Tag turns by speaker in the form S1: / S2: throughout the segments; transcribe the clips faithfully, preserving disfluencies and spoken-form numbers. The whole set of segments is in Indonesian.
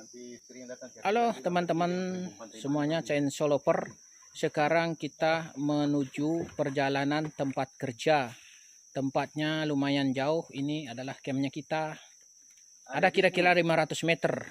S1: Halo teman-teman semuanya, Chainsaw Lover. Sekarang kita menuju perjalanan tempat kerja. Tempatnya lumayan jauh. Ini adalah campnya kita. Ada kira-kira lima ratus meter.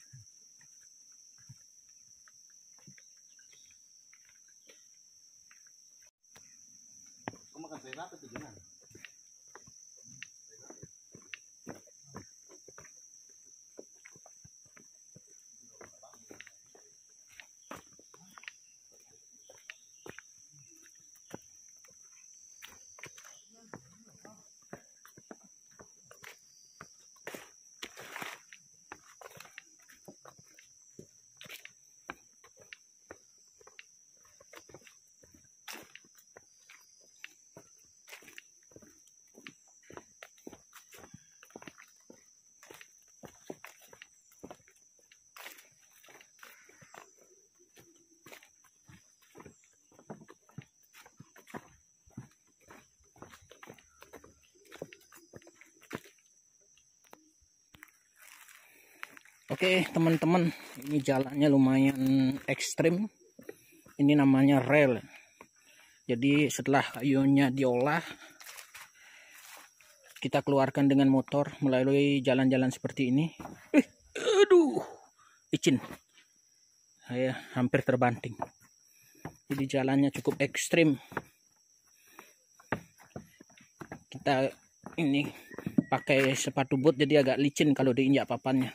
S1: Oke teman-teman, ini jalannya lumayan ekstrim. Ini namanya rel. Jadi setelah kayunya diolah, kita keluarkan dengan motor melalui jalan-jalan seperti ini. Eh, aduh, licin. Saya hampir terbanting. Jadi jalannya cukup ekstrim. Kita ini pakai sepatu boot jadi agak licin kalau diinjak papannya.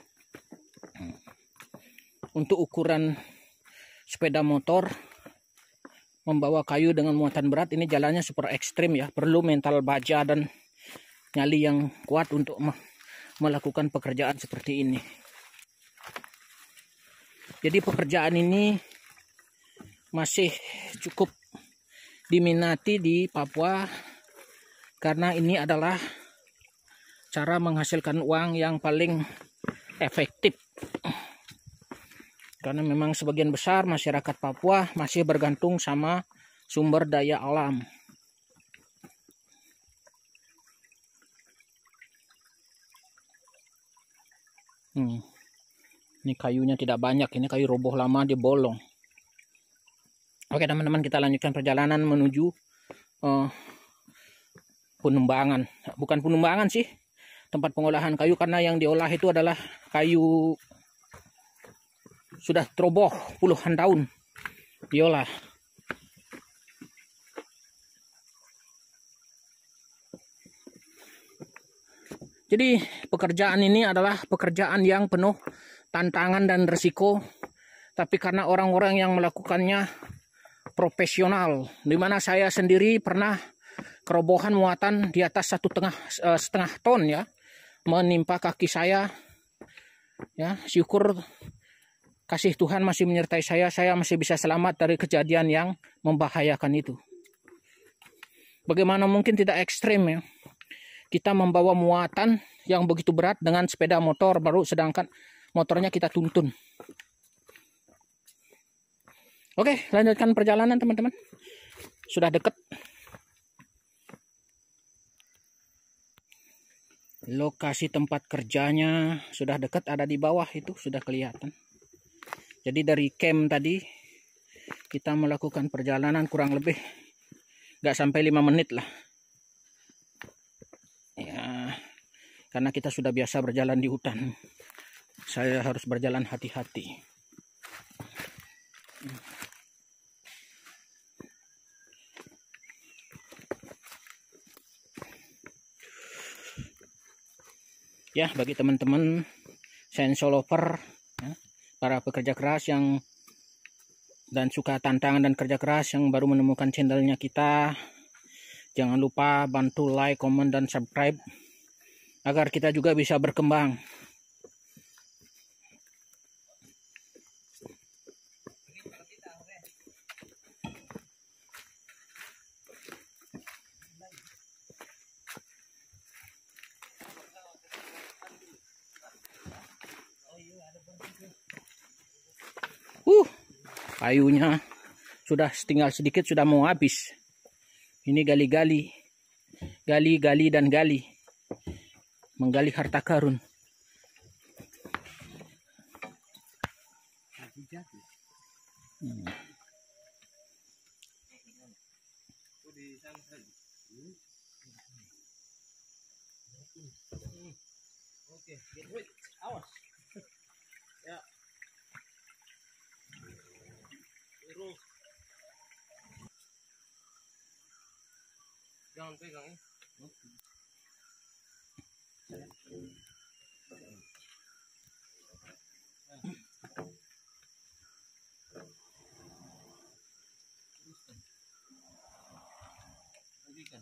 S1: Untuk ukuran sepeda motor membawa kayu dengan muatan berat, ini jalannya super ekstrim ya. Perlu mental baja dan nyali yang kuat untuk melakukan pekerjaan seperti ini. Jadi pekerjaan ini masih cukup diminati di Papua karena ini adalah cara menghasilkan uang yang paling efektif. Karena memang sebagian besar masyarakat Papua masih bergantung sama sumber daya alam. Hmm. Ini kayunya tidak banyak, ini kayu roboh lama dia bolong. Oke teman-teman, kita lanjutkan perjalanan menuju uh, Penumbangan. Bukan penumbangan sih, tempat pengolahan kayu, karena yang diolah itu adalah kayu sudah teroboh puluhan tahun diolah. Jadi pekerjaan ini adalah pekerjaan yang penuh tantangan dan resiko, tapi karena orang-orang yang melakukannya profesional, dimana saya sendiri pernah kerobohan muatan di atas satu tengah uh, setengah ton ya menimpa kaki saya. Ya, syukur kasih Tuhan masih menyertai saya, saya masih bisa selamat dari kejadian yang membahayakan itu. Bagaimana mungkin tidak ekstrim ya? Kita membawa muatan yang begitu berat dengan sepeda motor baru, sedangkan motornya kita tuntun. Oke, lanjutkan perjalanan teman-teman. Sudah dekat. Lokasi tempat kerjanya sudah dekat, ada di bawah itu sudah kelihatan. Jadi dari camp tadi kita melakukan perjalanan kurang lebih nggak sampai lima menit lah. Ya, karena kita sudah biasa berjalan di hutan. Saya harus berjalan hati-hati. Ya, bagi teman-teman Chainsaw Lover, ya, para pekerja keras yang dan suka tantangan dan kerja keras yang baru menemukan channelnya kita, jangan lupa bantu like, comment, dan subscribe agar kita juga bisa berkembang. Uh, kayunya sudah tinggal sedikit, sudah mau habis. Ini gali-gali, gali-gali dan gali, menggali harta karun. Hmm.
S2: Oke, wait, awas. Ya. Terus. Jangan pegang ya. Teruskan.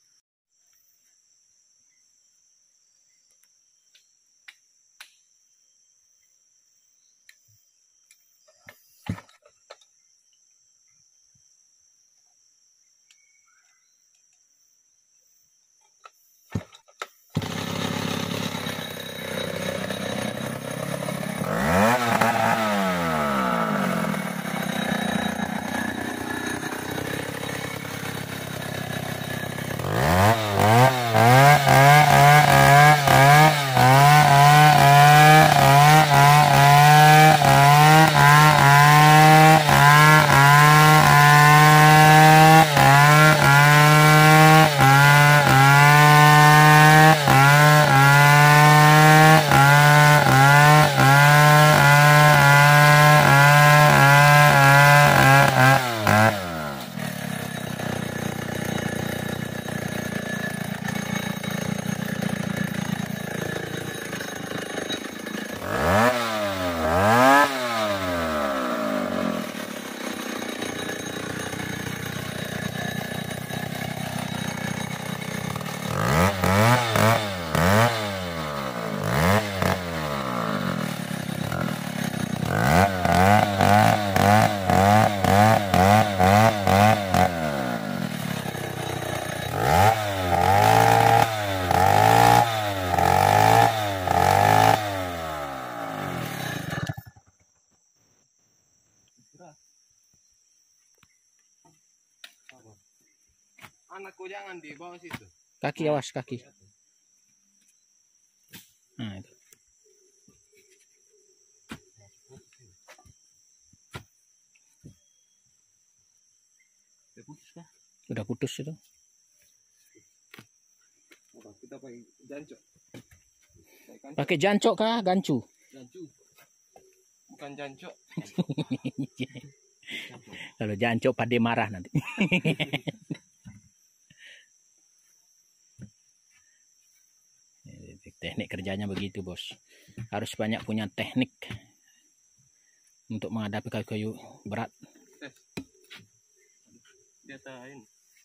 S2: Anakku jangan di bawah situ.
S1: Kaki, awas kaki. Nah, itu.
S2: Udah putus kah?
S1: Udah putus itu.
S2: Kita pakai jancok.
S1: Pakai jancok kah, gancu?
S2: Jancu. Bukan jancok.
S1: Kalau jancok pade marah nanti. Teknik kerjanya begitu, bos. Harus banyak punya teknik untuk menghadapi kayu-kayu berat.
S2: Dia tahin.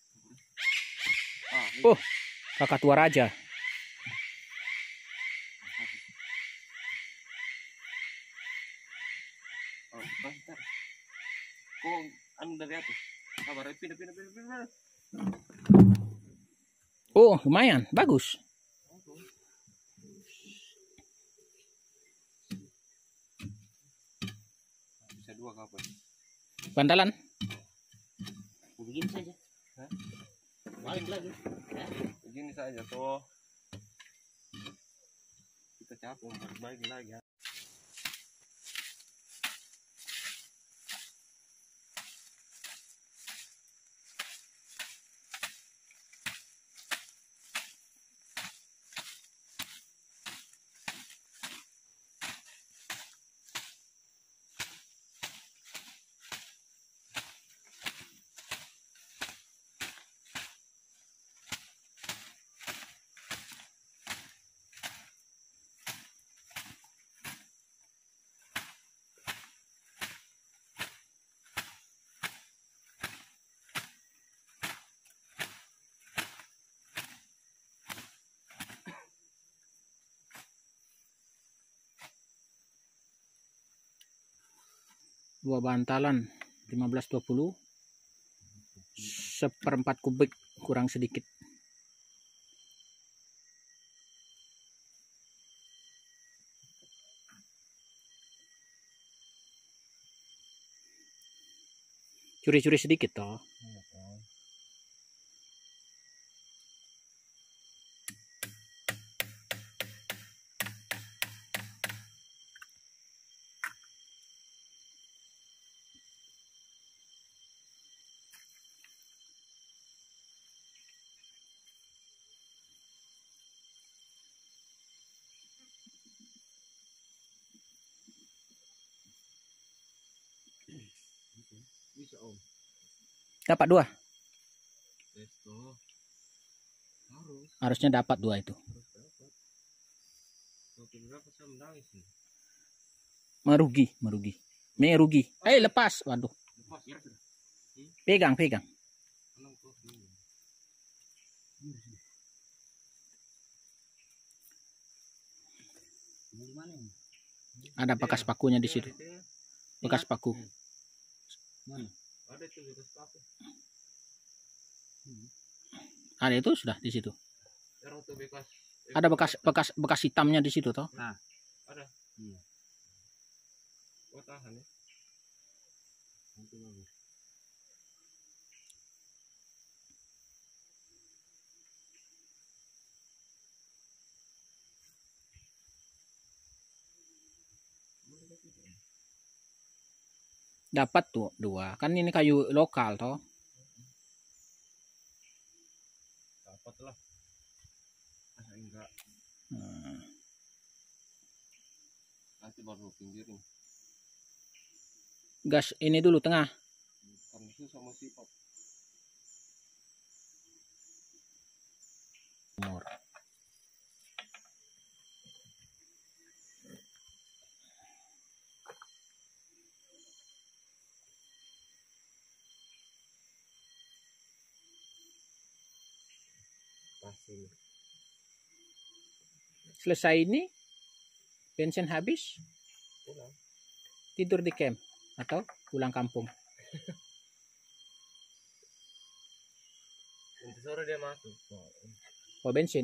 S1: Oh, kakak tua raja.
S2: Oh, bentar. Kok anu dari atas? Kabar pindah pindah pindah pindah.
S1: Oh, lumayan, bagus.
S2: Bisa dua kapan?
S1: Bantalan.
S2: Begini saja. Hah? Balik lagi. Ya? Begini saja toh. Kita capek balik lagi.
S1: Dua bantalan lima belas dua puluh seperempat kubik kurang sedikit. Curi-curi sedikit toh.
S2: Bisa om.
S1: Dapat dua.
S2: Testo. Harus.
S1: Harusnya dapat dua itu.
S2: Harus dapat. Kalau berapa saya menangis nih.
S1: Merugi, merugi. Merugi. Eh lepas. Waduh.
S2: Lepas ya sudah.
S1: Pegang, pegang.
S2: Enam tuh.
S1: Ada bekas pakunya di situ. Bekas paku.
S2: Mana? Ada itu bekas paku.
S1: Ada itu sudah di situ.
S2: Itu bekas.
S1: Ada bekas bekas bekas hitamnya di situ toh.
S2: Nah, ada. Iya. Oh, tahan ya. Nanti lagi.
S1: Dapat tuh dua. Kan ini kayu lokal toh.
S2: Dapat lah. Masa enggak.
S1: Hmm.
S2: Nanti baru pinggirin.
S1: Gas ini dulu tengah.
S2: Karena itu sama sifat.
S1: Umur.
S2: Pasti.
S1: Selesai ini bensin habis.
S2: Pulang.
S1: Tidur di camp atau pulang kampung.
S2: Nanti sore dia masuk.
S1: Oh bensin.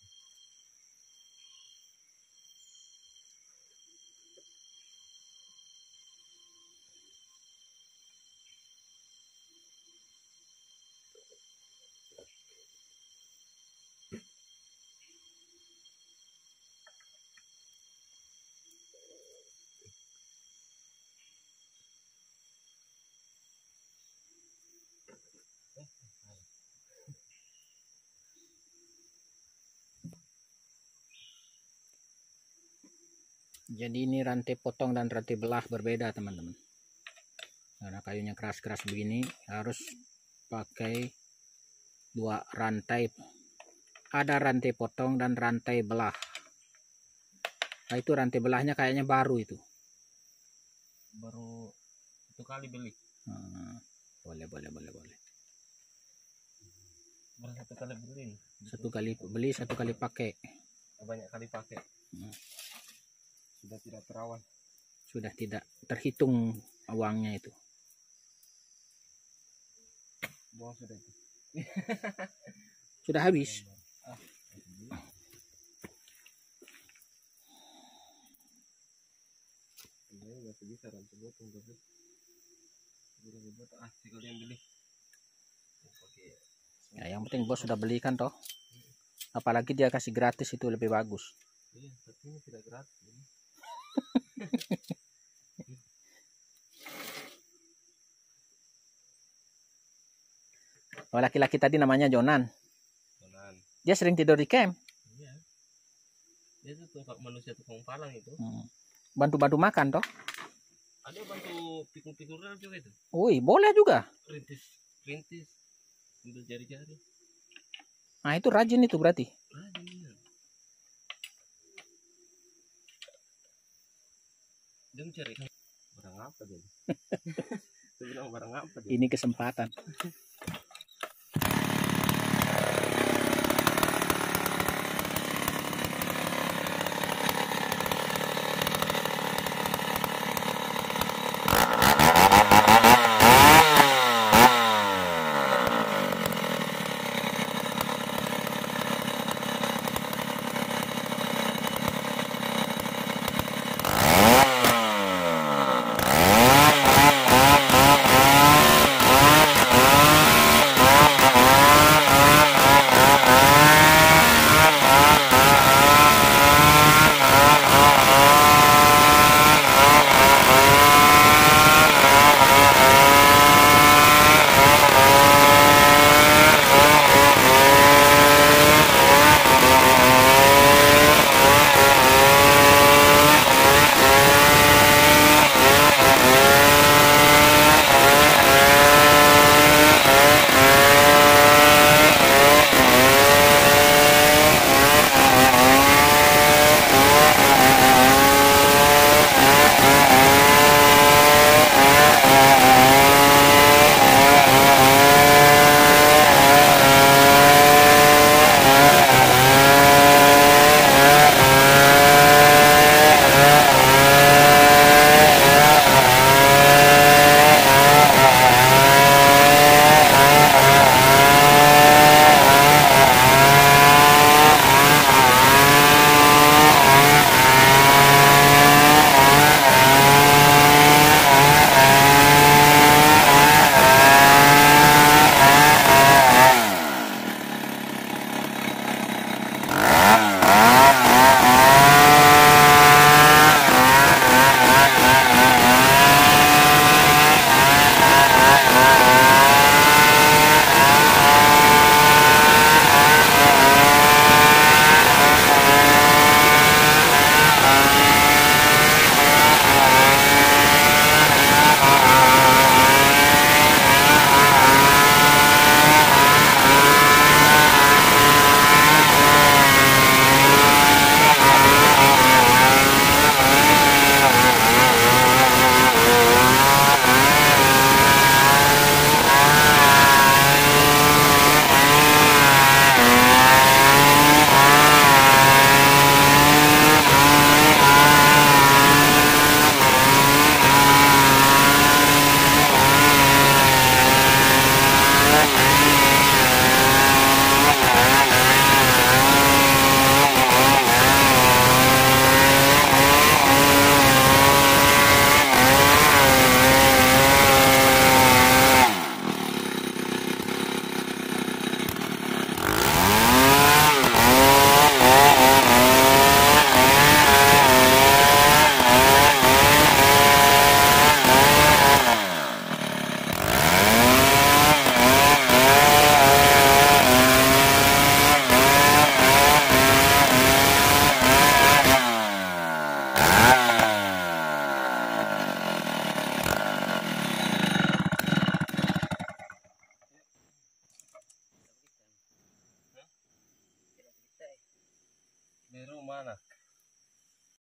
S1: Jadi ini rantai potong dan rantai belah berbeda teman-teman. Karena kayunya keras-keras begini harus pakai dua rantai. Ada rantai potong dan rantai belah. Nah, itu rantai belahnya kayaknya baru itu.
S2: Baru satu kali beli.
S1: Hmm, boleh boleh boleh boleh.
S2: Baru satu kali beli.
S1: Satu kali beli satu kali pakai.
S2: Banyak kali pakai.
S1: Hmm.
S2: Sudah tidak terawat.
S1: Sudah tidak terhitung uangnya itu.
S2: Buang sudah itu.
S1: Sudah habis.
S2: Ah, ini nggak bisa dan semua tunggu dulu. Buat ah si kalian beli.
S1: Ya, yang penting bos sudah belikan toh. Apalagi dia kasih gratis itu lebih bagus.
S2: Iya, tapi ini tidak gratis.
S1: Oh, laki-laki tadi namanya Jonan.
S2: Jonan.
S1: Dia sering tidur di camp.
S2: Iya. Dia tuh tukang manusia tukang palang itu.
S1: Hmm. Bantu-bantu makan toh.
S2: Ada bantu pikul-pikul rel juga itu.
S1: Wih, boleh juga.
S2: Rintis, rintis. Ambil jari-jari.
S1: Nah, itu rajin itu berarti.
S2: Rajin. Dia mencari barang apa jadi? Saya bilang barang apa jadi?
S1: Ini kesempatan.